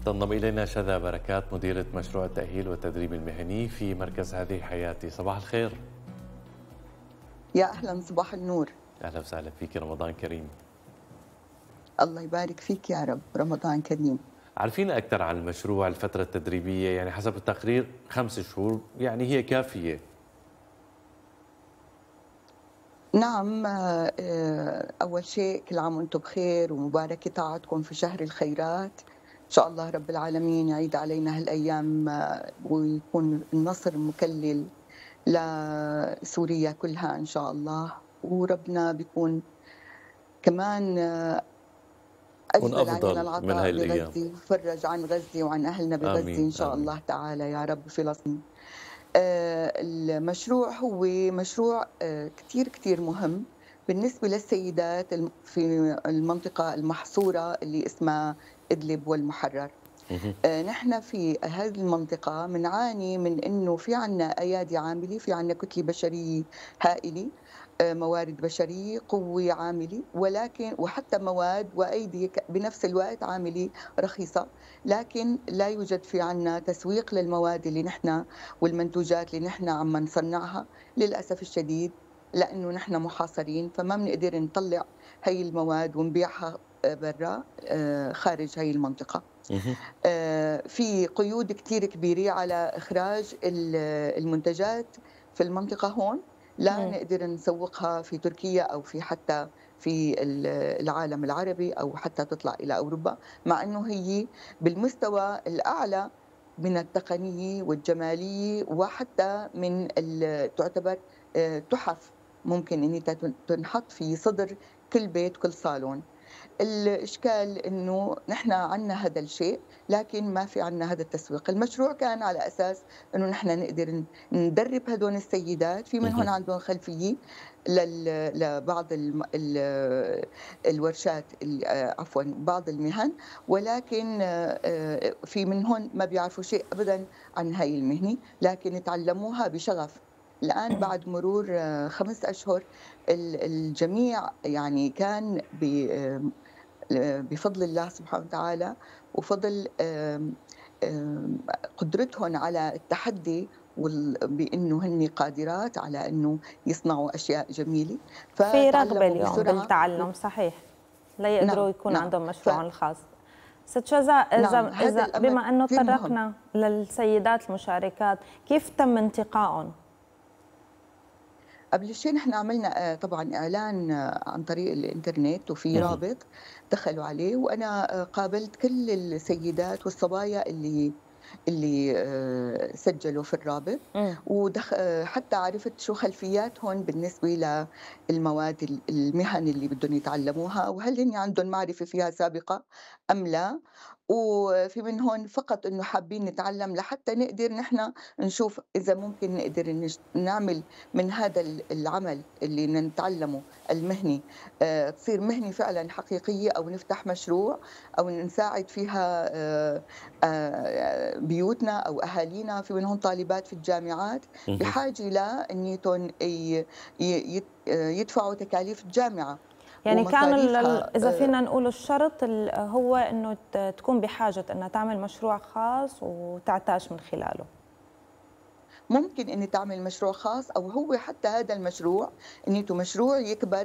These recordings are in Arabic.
تنضم إلينا شذى بركات مديرة مشروع التأهيل والتدريب المهني في مركز هذه حياتي. صباح الخير. يا أهلا، صباح النور. أهلا وسهلا فيك، رمضان كريم. الله يبارك فيك يا رب، رمضان كريم. عارفين أكثر عن المشروع، الفترة التدريبية يعني حسب التقرير 5 شهور، يعني هي كافية؟ نعم. أول شيء كل عام وأنتم بخير ومباركة طاعتكم في شهر الخيرات. إن شاء الله رب العالمين يعيد علينا هالأيام ويكون النصر مكلل لسوريا كلها إن شاء الله، وربنا بيكون كمان أجزل علينا من هاي العطاء الأيام. بغزة، وفرج عن غزة وعن أهلنا بغزة آمين إن شاء آمين. الله تعالى يا رب فلسطين. المشروع هو مشروع كتير مهم بالنسبة للسيدات في المنطقة المحصورة اللي اسمها إدلب والمحرر. نحن في هذه المنطقة بنعاني من إنه في عنا أيادي عاملة، في عنا كتلة بشرية هائلة، موارد بشرية، قوة عاملة، ولكن وحتى مواد وأيدي بنفس الوقت عاملة رخيصة، لكن لا يوجد في عنا تسويق للمواد اللي نحن والمنتوجات اللي نحن عم نصنعها للأسف الشديد، لأنه نحن محاصرين فما بنقدر نطلع هي المواد ونبيعها برا خارج هي المنطقة. في قيود كتير كبيرة على إخراج المنتجات في المنطقة هون، لا نقدر نسوقها في تركيا أو في حتى في العالم العربي أو حتى تطلع إلى أوروبا، مع أنه هي بالمستوى الأعلى من التقنية والجمالية، وحتى من تعتبر تحف ممكن أن تنحط في صدر كل بيت كل صالون. الإشكال إنه نحن عنا هذا الشيء لكن ما في عنا هذا التسويق. المشروع كان على أساس إنه نحن نقدر ندرب هدول السيدات، في منهن عندهم خلفية لبعض الورشات، عفوا بعض المهن، ولكن في منهن ما بيعرفوا شيء أبدا عن هاي المهنة، لكن تعلموها بشغف. الآن بعد مرور 5 أشهر الجميع يعني كان بفضل الله سبحانه وتعالى وفضل قدرتهم على التحدي بأنه هن قادرات على أنه يصنعوا أشياء جميلة، في رغبة فتعلموا اليوم بسرعة. بالتعلم، صحيح، ليقدروا يكون نعم. عندهم مشروعهم الخاص. ست شذى، إذا بما أنه تطرقنا للسيدات المشاركات، كيف تم انتقائهم؟ قبل شيء نحن عملنا طبعا إعلان عن طريق الإنترنت، وفي رابط دخلوا عليه، وأنا قابلت كل السيدات والصبايا اللي سجلوا في الرابط، حتى عرفت شو خلفياتهم بالنسبة للمواد المهن اللي بدهم يتعلموها، وهل هن عندهم معرفة فيها سابقة أم لا، وفي منهم فقط إنه حابين نتعلم لحتى نقدر نحن نشوف إذا ممكن نقدر نعمل من هذا العمل اللي نتعلمه المهني تصير مهنة فعلا حقيقية، أو نفتح مشروع أو نساعد فيها بيوتنا أو أهالينا. في منهم طالبات في الجامعات بحاجة لأنيتهم يدفعوا تكاليف الجامعة، يعني كانوا إذا فينا نقول الشرط هو إنه تكون بحاجة إنها تعمل مشروع خاص وتعتاش من خلاله. ممكن إني تعمل مشروع خاص، أو هو حتى هذا المشروع إنه مشروع يكبر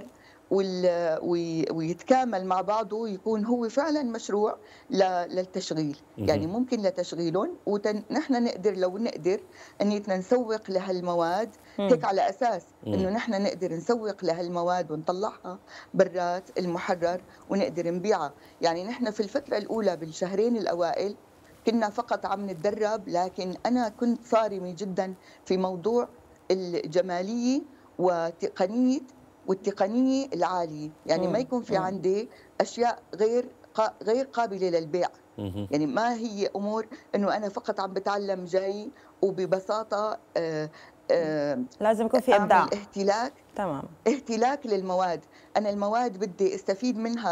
ويتكامل مع بعضه، يكون هو فعلا مشروع للتشغيل. يعني ممكن لتشغيلهم، ونحن نقدر لو نقدر أن نسوق لهالمواد هيك، على أساس إنه نحن نقدر نسوق لهالمواد ونطلعها برات المحرر ونقدر نبيعها. يعني نحن في الفترة الأولى بالشهرين الأوائل كنا فقط عم نتدرب، لكن أنا كنت صارمة جدا في موضوع الجمالية والتقنية العالية، يعني ما يكون في عندي أشياء غير قابلة للبيع. يعني ما هي أمور إنه أنا فقط عم بتعلم جاي وببساطة لازم يكون في إبداع، تمام، اهتلاك للمواد. أنا المواد بدي استفيد منها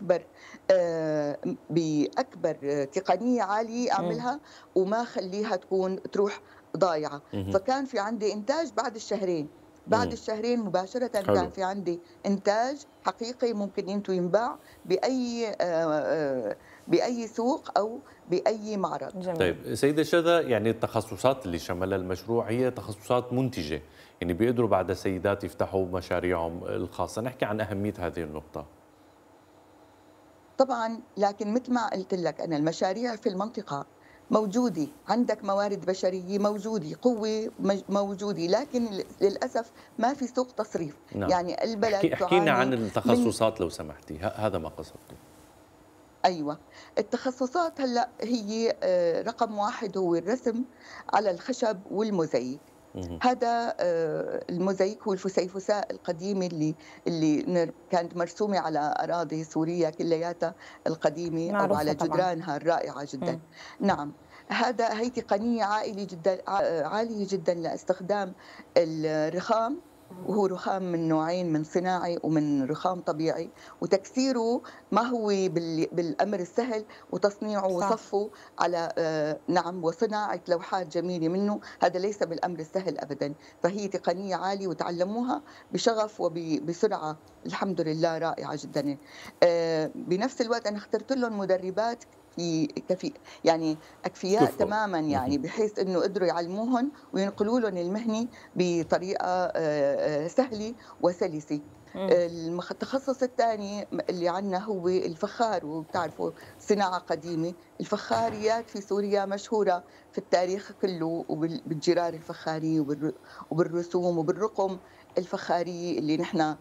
بأكبر تقنية عالية أعملها، وما خليها تروح ضايعة. فكان في عندي إنتاج بعد الشهرين مباشرة كان في عندي إنتاج حقيقي ممكن ينباع بأي باي سوق او باي معرض. جميل. طيب سيدة شذا، يعني التخصصات اللي شملها المشروع هي تخصصات منتجة، يعني بيقدروا بعد السيدات يفتحوا مشاريعهم الخاصة. نحكي عن أهمية هذه النقطة. طبعا، لكن مثل ما قلت لك انا المشاريع في المنطقه موجوده، عندك موارد بشريه موجوده، قوه موجوده، لكن للاسف ما في سوق تصريف. نعم. يعني البلد احكي لنا عن تعاني من. التخصصات لو سمحتي، هذا ما قصدته. ايوه، التخصصات هلا هي رقم واحد هو الرسم على الخشب والموزاييك. هذا الموزاييك هو الفسيفساء القديمة اللي كانت مرسومة على أراضي سوريا كلياتها القديمة أو على طبعا. جدرانها الرائعة جدا. نعم، هي تقنية عالية جدا لاستخدام الرخام، وهو رخام من نوعين، من صناعي ومن رخام طبيعي، وتكسيره ما هو بالأمر السهل، وتصنيعه وصفه على نعم، وصناعة لوحات جميلة منه، هذا ليس بالأمر السهل أبدا. فهي تقنية عالية وتعلموها بشغف وبسرعة، الحمد لله رائعة جدا. بنفس الوقت أنا اخترت لهم مدربات يعني اكفياء تماما، يعني بحيث انه قدروا يعلموهم وينقلوا لهم المهنه بطريقه سهله وسلسه. التخصص الثاني اللي عندنا هو الفخار، وبتعرفوا صناعه قديمه. الفخاريات في سوريا مشهوره في التاريخ كله، وبالجرار الفخاري وبالرسوم وبالرقم الفخاري اللي نحن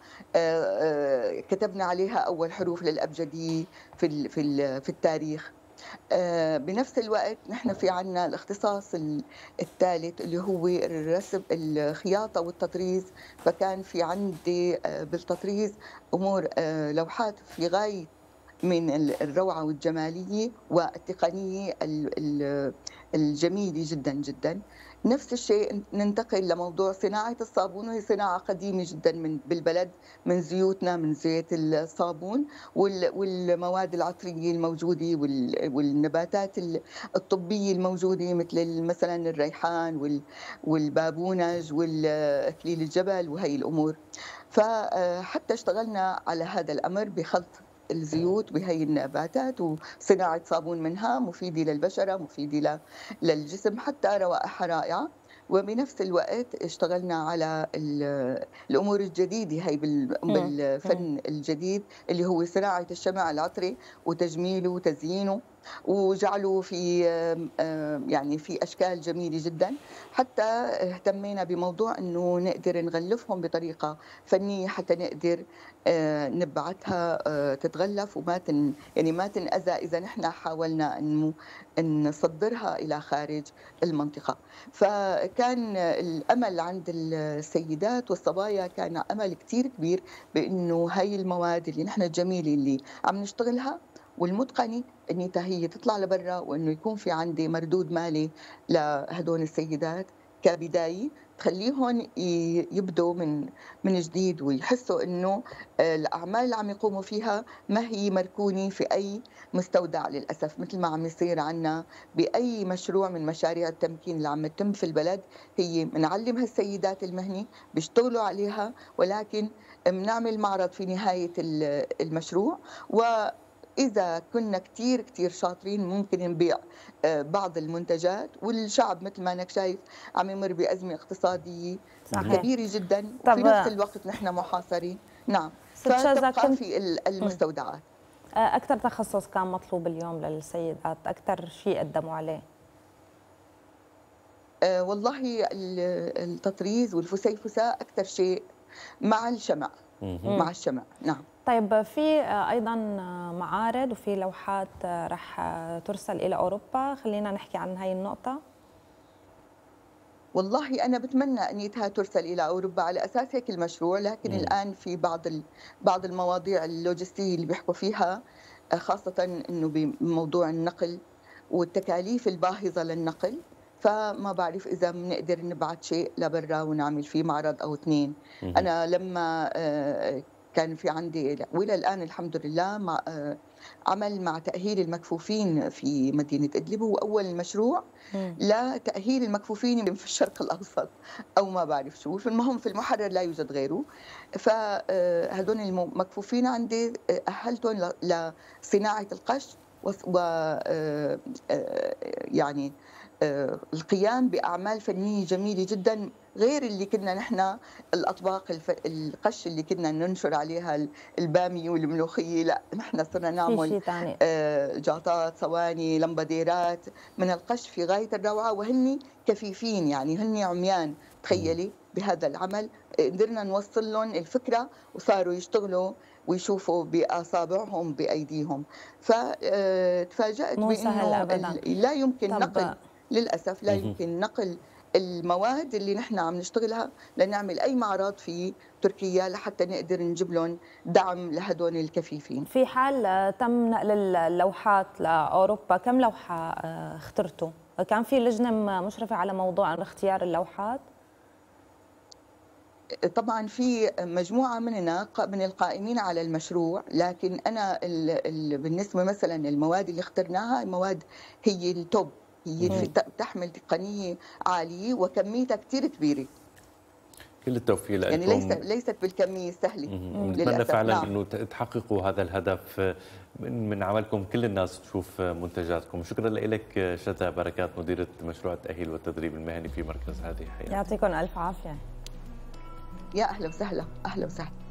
كتبنا عليها اول حروف للابجديه في التاريخ. بنفس الوقت نحن في عنا الاختصاص الثالث اللي هو الرسم، الخياطة والتطريز. فكان في عندي بالتطريز أمور لوحات في غاية من الروعة والجمالية والتقنية الجميلة جدا جدا. نفس الشيء ننتقل لموضوع صناعة الصابون، وهي صناعة قديمة جدا بالبلد، من زيوتنا، من زيت الصابون والمواد العطرية الموجودة والنباتات الطبية الموجودة، مثل مثلا الريحان والبابونج والأكليل الجبل وهي الأمور. فحتى اشتغلنا على هذا الأمر بخلط الزيوت بهي النباتات وصناعة صابون منها مفيدة للبشرة، مفيدة للجسم، حتى روائحها رائعة. وبنفس الوقت اشتغلنا على الأمور الجديدة هي بالفن الجديد اللي هو صناعة الشمع العطري وتجميله وتزيينه، وجعله في يعني في أشكال جميلة جدا. حتى اهتمينا بموضوع أنه نقدر نغلفهم بطريقة فنية حتى نقدر نبعتها تتغلف وما يعني ما تنأذى إذا نحن حاولنا أن نصدرها إلى خارج المنطقة. فكان الأمل عند السيدات والصبايا، كان أمل كتير كبير بأنه هاي المواد اللي نحن الجميلة اللي عم نشتغلها والمتقنة أن هي تطلع لبرا، وأنه يكون في عندي مردود مالي لهدول السيدات كبداية تخليهم يبدوا من جديد، ويحسوا انه الاعمال اللي عم يقوموا فيها ما هي مركونه في اي مستودع. للاسف مثل ما عم يصير عنا باي مشروع من مشاريع التمكين اللي عم تتم في البلد، هي بنعلم هالسيدات المهنه بيشتغلوا عليها، ولكن بنعمل معرض في نهايه المشروع، إذا كنا كتير شاطرين ممكن نبيع بعض المنتجات، والشعب مثل ما أنك شايف عم يمر بأزمة اقتصادية كبيرة جدا، وفي نفس الوقت نحن محاصرين. نعم، فتبقى في المستودعات. أكثر تخصص كان مطلوب اليوم للسيدات، أكثر شيء قدموا عليه؟ والله التطريز والفسيفساء أكثر شيء مع الشمع. مع الشمع، نعم. طيب في أيضا معارض وفي لوحات رح ترسل إلى أوروبا، خلينا نحكي عن هاي النقطة. والله أنا بتمنى أنيتها ترسل إلى أوروبا على أساس هيك المشروع، لكن الآن في بعض المواضيع اللوجستية اللي بيحكوا فيها، خاصة أنه بموضوع النقل والتكاليف الباهظة للنقل، فما بعرف إذا بنقدر نبعث شيء لبرا ونعمل فيه معرض أو اثنين. أنا لما كان في عندي والى الان الحمد لله عمل مع تاهيل المكفوفين في مدينه ادلب، هو اول مشروع لتاهيل المكفوفين في الشرق الاوسط او ما بعرف شو، المهم في المحرر لا يوجد غيره. فهذول المكفوفين عندي اهلتهم لصناعه القش يعني القيام بأعمال فنية جميلة جدا، غير اللي كنا نحن الأطباق القش اللي كنا ننشر عليها البامية والملوخية. لا، نحن صرنا في نعمل شيء ثاني. جاطات، صواني، لمباديرات من القش في غاية الروعة، وهن كفيفين، يعني هن عميان. تخيلي بهذا العمل قدرنا نوصل لهم الفكرة وصاروا يشتغلوا ويشوفوا بأصابعهم بأيديهم. فتفاجأت بأنه لا يمكن نقل، للأسف لا يمكن نقل المواد اللي نحن عم نشتغلها لنعمل أي معرض في تركيا لحتى نقدر نجيب لهم دعم لهدول الكفيفين. في حال تم نقل اللوحات لأوروبا، كم لوحة اخترتوا؟ كان في لجنة مشرفة على موضوع اختيار اللوحات؟ طبعا في مجموعة مننا من القائمين على المشروع، لكن أنا بالنسبة مثلا المواد اللي اخترناها مواد هي التوب، هي تحمل تقنية عالية وكميتها كثير كبيرة. كل التوفيق لكم. يعني ليست بالكمية السهلة. نتمنى فعلا انه تحققوا هذا الهدف من عملكم، كل الناس تشوف منتجاتكم. شكرا لك شذى بركات، مديرة مشروع التأهيل والتدريب المهني في مركز هذه الحياة. يعطيكم ألف عافية. يا أهلا وسهلا، أهلا وسهلا.